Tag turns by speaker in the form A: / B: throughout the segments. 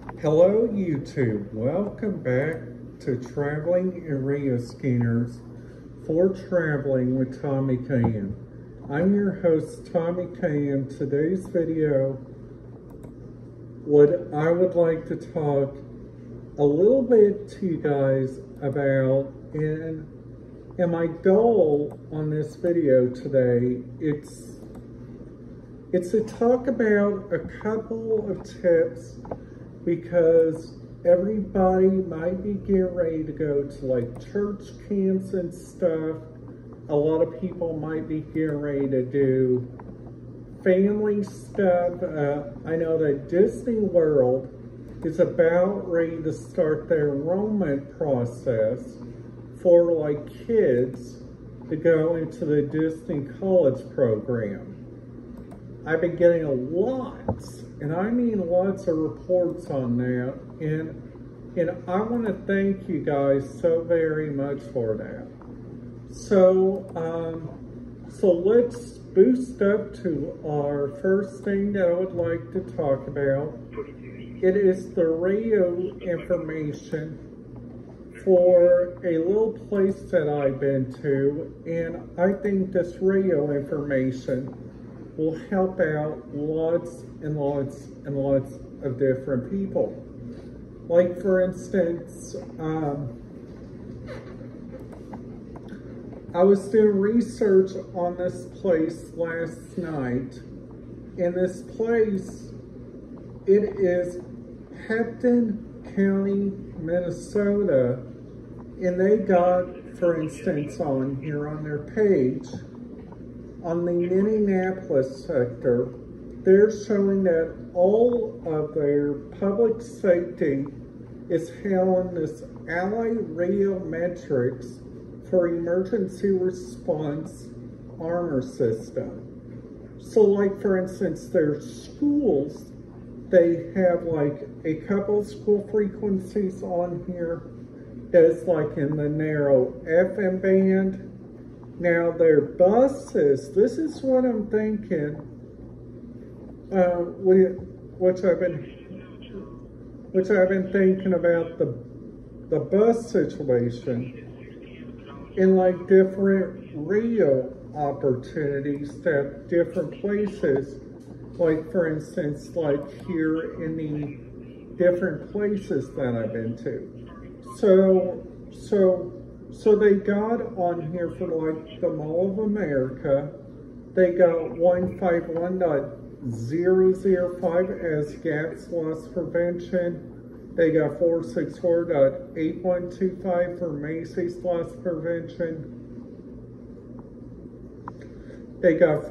A: Hello YouTube, welcome back to Traveling and Radio Skinners for Traveling with Tommy K.M. I'm your host Tommy K.M. Today's video, what I would like to talk a little bit to you guys about, and my goal on this video today, it's to talk about a couple of tips because everybody might be getting ready to go to like church camps and stuff. A lot of people might be getting ready to do family stuff. I know that Disney World is about ready to start their enrollment process for like kids to go into the Disney College program. I've been getting lots, and I mean lots of reports on that, and I want to thank you guys so very much for that. So let's boost up to our first thing that I would like to talk about. It is the radio information for a little place that I've been to, and I think this radio information will help out lots and lots and lots of different people. Like for instance, I was doing research on this place last night, and this place, it is Hampton County, Minnesota, and they got, for instance, on here on their page, on the Minneapolis sector, they're showing that all of their public safety is held this Allied Radiometrics for Emergency Response Armor System. So like for instance, their schools, they have like a couple school frequencies on here that's like in the narrow FM band. Now their buses, this is what I'm thinking, which I've been thinking about the bus situation in like different radio opportunities that different places, like for instance, like here in the different places that I've been to. So they got on here for like the Mall of America, they got 151.005 as gas loss prevention. They got 464.8125 for Macy's loss prevention. They got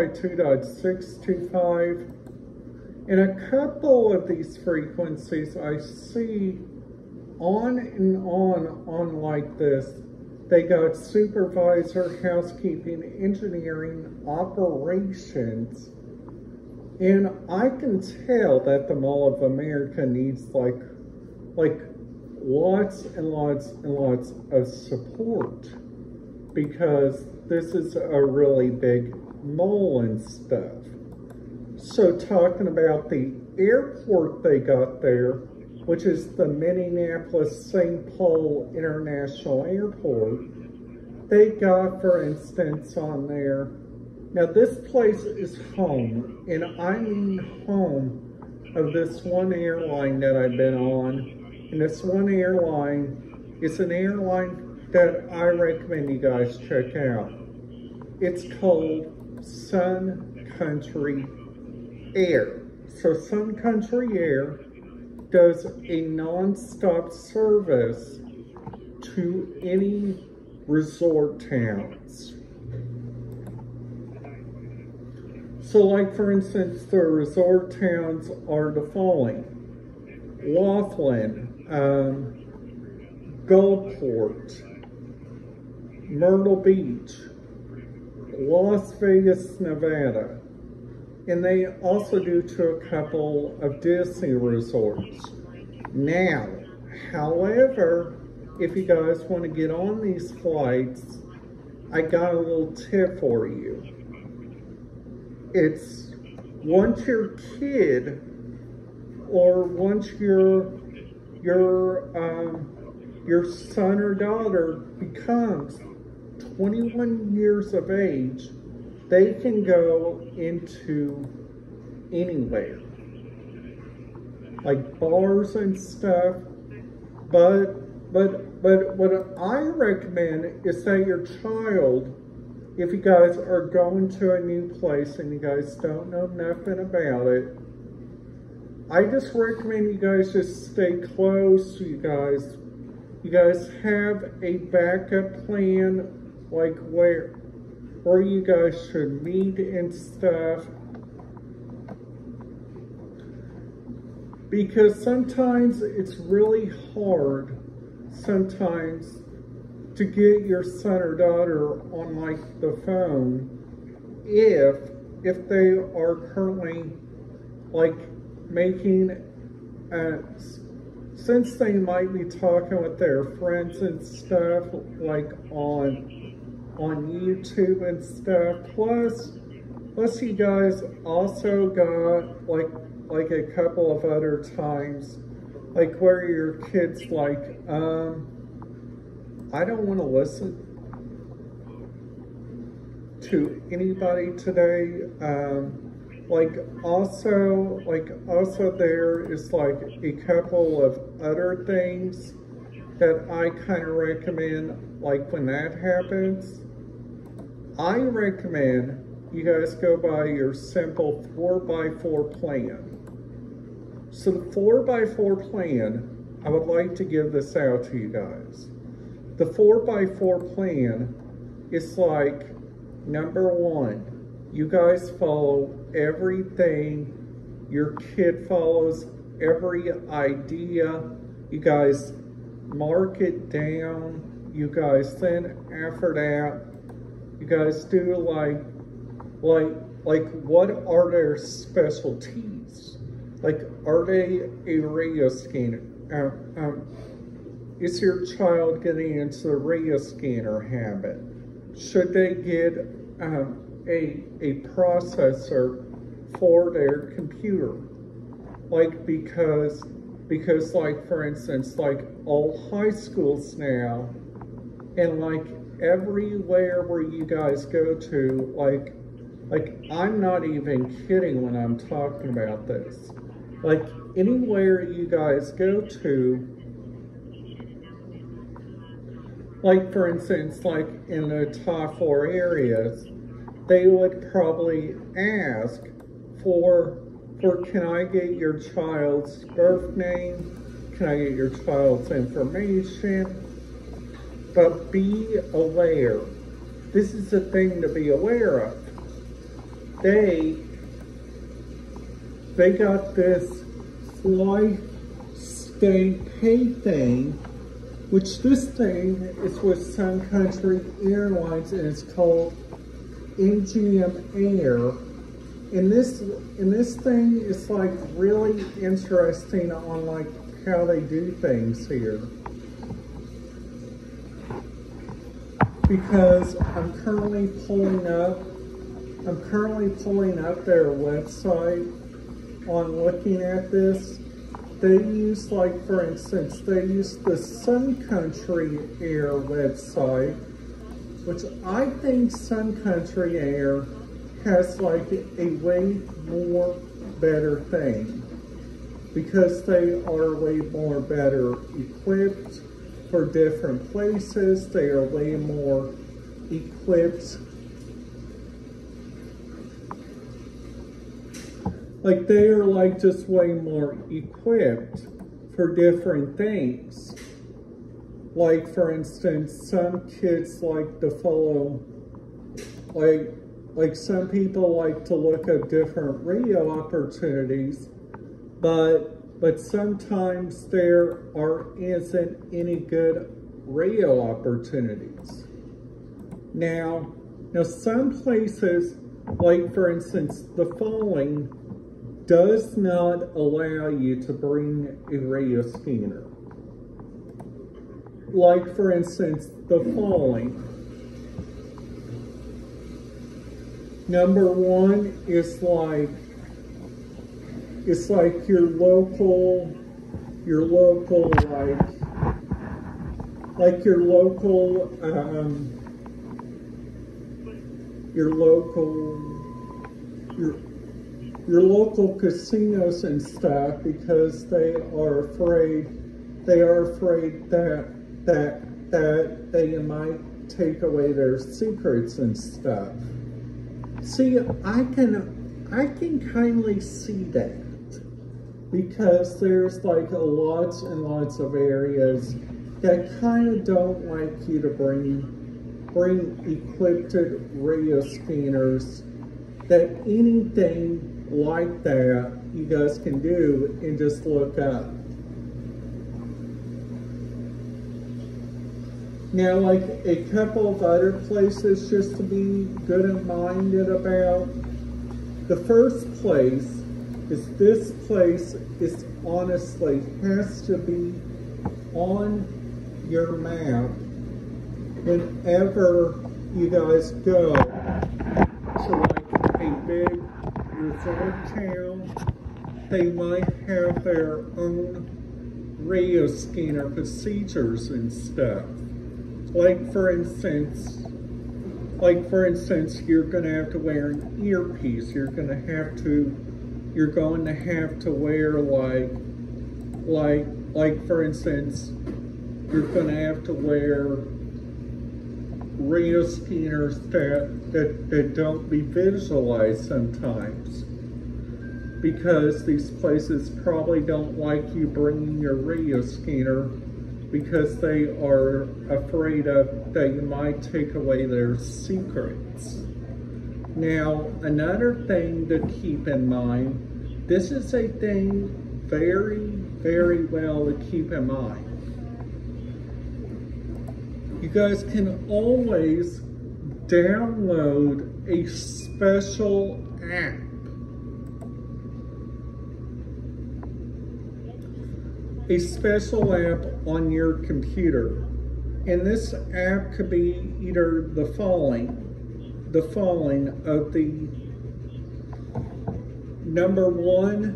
A: 452.625. And a couple of these frequencies I see on and on like this. They got supervisor, housekeeping, engineering, operations. And I can tell that the Mall of America needs like lots and lots and lots of support, because this is a really big mall and stuff. So talking about the airport they got there, which is the Minneapolis-St. Paul International Airport, they got, for instance, on there, now this place is home, and I mean home of this one airline that I've been on, and this one airline is an airline that I recommend you guys check out. It's called Sun Country Air. So Sun Country Air does a non-stop service to any resort towns. So like for instance, the resort towns are the following: Laughlin, Gulfport, Myrtle Beach, Las Vegas, Nevada. And they also do to a couple of Disney resorts. Now, however, if you guys want to get on these flights, I got a little tip for you. It's once your kid or once your son or daughter becomes 21 years of age, they can go into anywhere, like bars and stuff. But what I recommend is that your child, if you guys are going to a new place and you guys don't know nothing about it, I just recommend you guys just stay close. You guys have a backup plan, like where you guys should meet and stuff. Because sometimes it's really hard sometimes to get your son or daughter on like the phone if they are currently like making since they might be talking with their friends and stuff like on YouTube and stuff. Plus you guys also got like a couple of other times, like where your kid's like, I don't want to listen to anybody today. Also there is like a couple of other things that I kind of recommend, like when that happens. I recommend you guys go by your simple 4x4 plan. So the 4x4 plan, I would like to give this out to you guys. The 4x4 plan is like, number one, you guys follow everything your kid follows, every idea. You guys mark it down. You guys then effort out. You guys do like what are their specialties? Like, are they a radio scanner? Is your child getting into the radio scanner habit? Should they get a processor for their computer? Like, because like, for instance, like all high schools now, and like everywhere where you guys go to, like I'm not even kidding when I'm talking about this. Like, anywhere you guys go to, like for instance, like in the top 4 areas, they would probably ask for can I get your child's birth name? Can I get your child's information? But be aware. This is a thing to be aware of. They got this Fly, Stay, Pay thing, which this thing is with Sun Country Airlines, and it's called MGM Air. And this thing is like really interesting on like how they do things here. Because I'm currently pulling up their website on looking at this. They use, like, for instance, they use the Sun Country Air website, which I think Sun Country Air has like a way more better thing, because they are way more better equipped for different places. They are way more equipped. Like, they are like just way more equipped for different things. Like, for instance, some kids like to follow, like some people like to look at different radio opportunities, but sometimes there isn't any good radio opportunities. Now some places, like for instance, the following does not allow you to bring a radio scanner. Like for instance, the following. Number one is like it's like your local like your local casinos and stuff, because they are afraid that they might take away their secrets and stuff. See, I can kindly see that, because there's like lots and lots of areas that kind of don't like you to bring equipped radio scanners, that anything like that you guys can do and just look up. Now, like a couple of other places just to be good and minded about. The first place is this place is honestly has to be on your map whenever you guys go to like a big resort town. They might have their own radio scanner procedures and stuff. Like for instance, you're going to have to wear an earpiece. You're going to have to wear like for instance, you're going to have to wear radio scanners that don't be visualized sometimes, because these places probably don't like you bringing your radio scanner, because they are afraid of that you might take away their secrets. Now, another thing to keep in mind, this is a thing very, very well to keep in mind. You guys can always download a special app. A special app on your computer. And this app could be either the following of the number one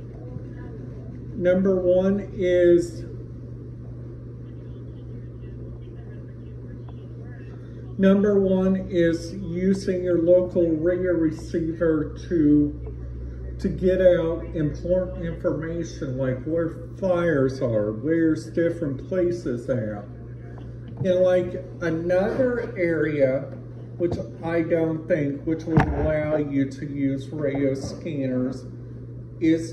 A: is using your local radio receiver to get out important information, like where fires are, where's different places at. And like another area, which I don't think, which would allow you to use radio scanners, is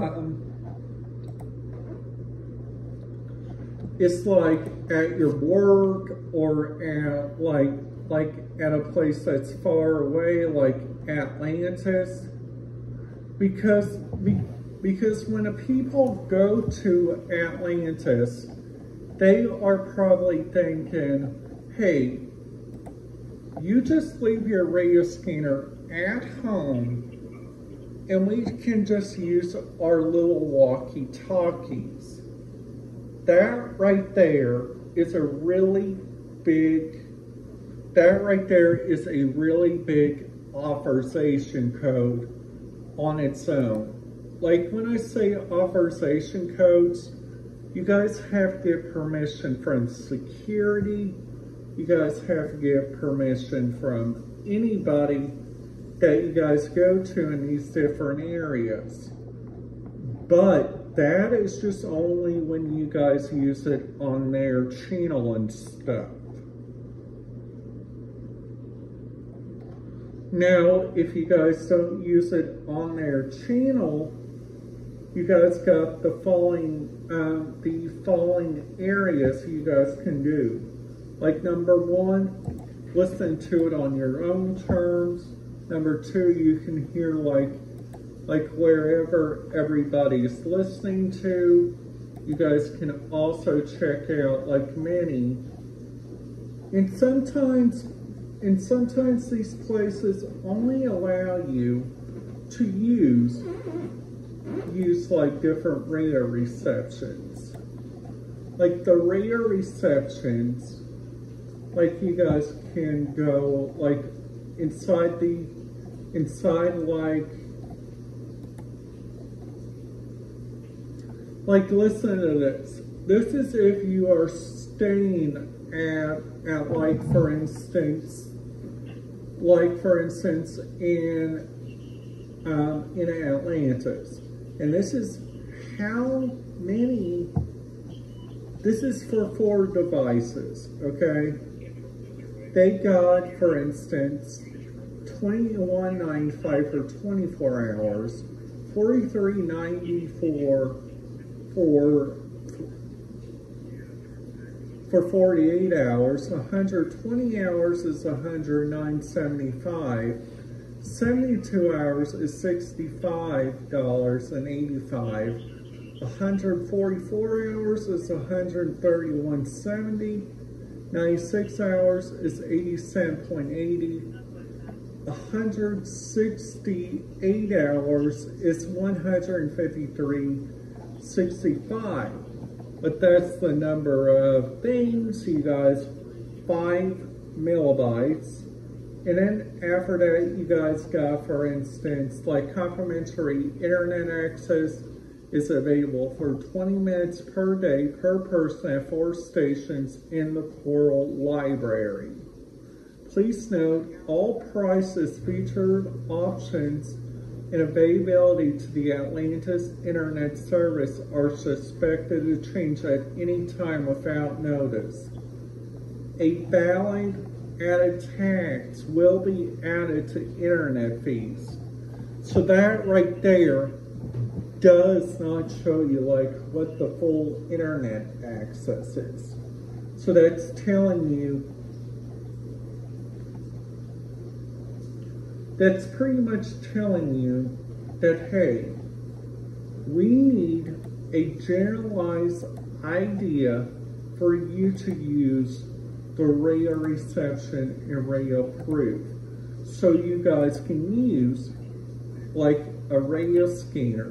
A: it's like at your work, or at like at a place that's far away, like Atlantis. Because when people go to Atlantis, they are probably thinking, hey, you just leave your radio scanner at home and we can just use our little walkie-talkies. That right there is a really big authorization code on its own. Like when I say authorization codes, you guys have to get permission from security. You guys have to get permission from anybody that you guys go to in these different areas. But that is just only when you guys use it on their channel and stuff. Now, if you guys don't use it on their channel, you guys got the following areas you guys can do. Like number one, listen to it on your own terms. Number two, you can hear like wherever everybody's listening to. You guys can also check out like many. And sometimes these places only allow you to use like different radio receptions. Like the radio receptions, like you guys can go like inside Like, listen to this. This is if you are staying at like for instance, in Atlantis, and this is how many. This is for 4 devices, okay? They got, for instance, $21.95 for 24 hours, $43.94 for 48 hours, 120 hours is $109.75, 72 hours is $65.85, 144 hours is $131.70, 96 hours is $87.80, 168 hours is $153.65. But that's the number of things, you guys, 5 megabytes. And then after that, you guys got, for instance, like complimentary internet access is available for 20 minutes per day per person at 4 stations in the Coral Library. Please note, all prices, featured options, and availability to the Atlantis Internet service are suspected to change at any time without notice. A valid added tax will be added to internet fees. So that right there does not show you like what the full internet access is. So that's telling you, that's pretty much telling you that, hey, we need a generalized idea for you to use the radio reception and radio proof. So you guys can use like a radio scanner.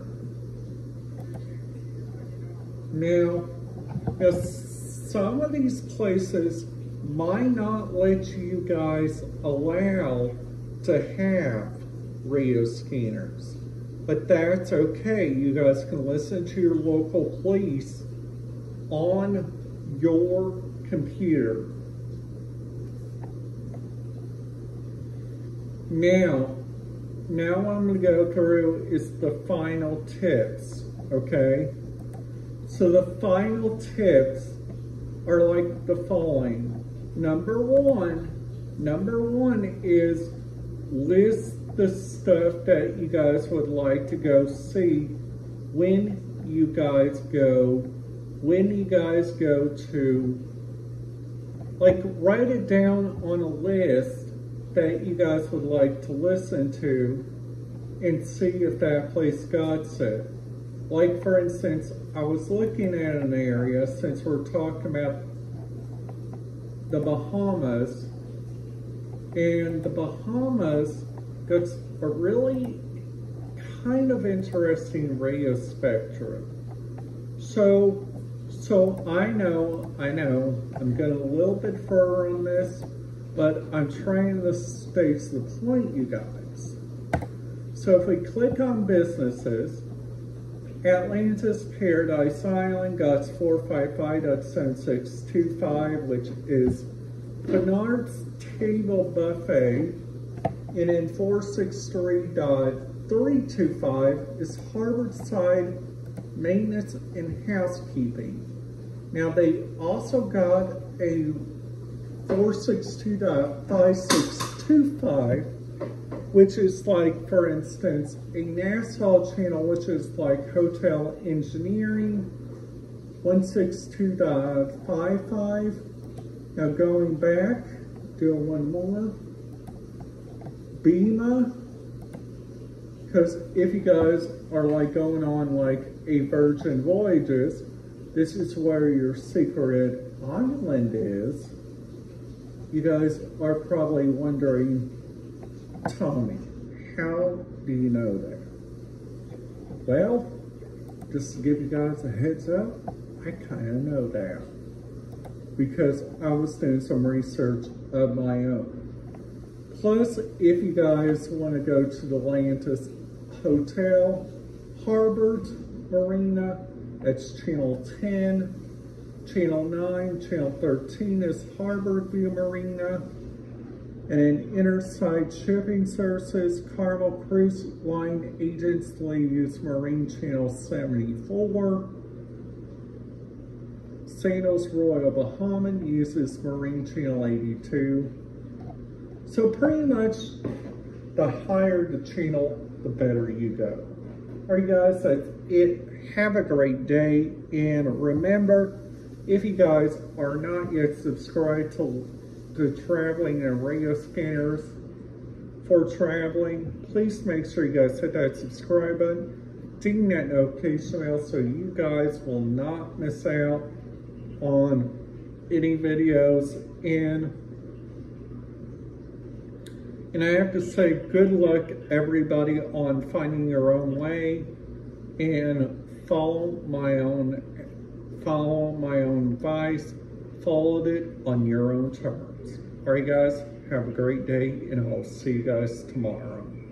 A: Now, some of these places might not let you guys allow to have radio scanners, but that's okay. You guys can listen to your local police on your computer. Now what I'm going to go through is the final tips, okay? So the final tips are like the following. Number one is list the stuff that you guys would like to go see when you guys go to, like, write it down on a list that you guys would like to listen to and see if that place got it. Like, for instance, I was looking at an area, since we're talking about the Bahamas, and the Bahamas gets a really kind of interesting radio spectrum. So I know, I'm going a little bit further on this, but I'm trying to state the point, you guys. So if we click on businesses, Atlantis Paradise Island got 455.7625, which is Bernard's Table Buffet, and in 463.325 is Harborside Maintenance and Housekeeping. Now they also got a 462.5625, which is like, for instance, a Nassau channel, which is like Hotel Engineering, 162.55. Now going back, doing one more, BEMA, because if you guys are like going on like a Virgin Voyages, this is where your secret island is. You guys are probably wondering, Tony, how do you know that? Well, just to give you guys a heads up, I kind of know that because I was doing some research of my own. Plus, if you guys want to go to the Atlantis Hotel, Harbor Marina, That's channel 10. Channel 9, channel 13 is Harborview Marina. And in Interside Shipping Services, Carnival Cruise Line agents use Marine Channel 74. Santos Royal Bahama uses Marine Channel 82. So pretty much, the higher the channel, the better you go. All right, guys, that's it. Have a great day. And remember, if you guys are not yet subscribed to Traveling and Radio Scanners for traveling, please make sure you guys hit that subscribe button, ding that notification bell so you guys will not miss out on any videos. And I have to say, good luck everybody on finding your own way, and follow my own advice. Follow it on your own terms. All right, guys, have a great day, and I'll see you guys tomorrow.